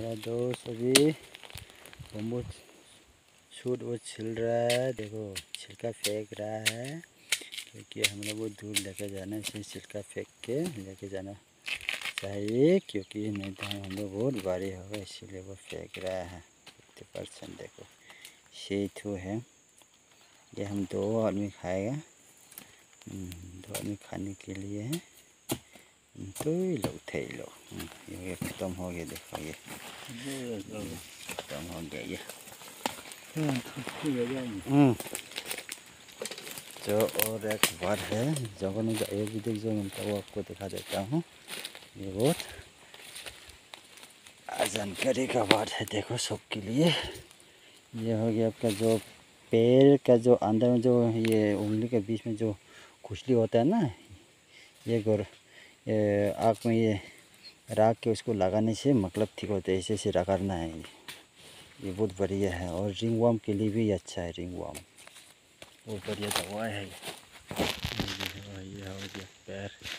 मेरा दोस्त अभी बम्बू शूट वो छिल रहा है। देखो छिलका फेंक रहा है, क्योंकि हम लोग वो दूर लेके जाना, इसलिए छिलका फेंक के लेके जाना चाहिए, क्योंकि नहीं तो हम लोग बहुत भारी होगा, इसीलिए वो फेंक रहा है। 50% देखो शेथू है, ये हम 2 आदमी खाएगा। 2 आदमी खाने के लिए है। तो लो थे लो, ये खत्म हो गया। देखो ये खत्म हो गया ये। जो और एक बार है जगह में जाइए भी देख, जो मिलता है वो आपको दिखा देता हूँ। ये बहुत जानकारी का बात है, देखो सबके लिए। ये हो गया आपका जो पैर का जो अंदर में जो ये उंगली के बीच में जो खुजली होता है ना, ये आँख में ये रख के उसको लगाने से मतलब ठीक होता है, ऐसे रगड़ना है। ये बहुत बढ़िया है, और रिंग वर्म के लिए भी अच्छा है। रिंग वर्म बहुत बढ़िया दवा है। ये हो गया पैर।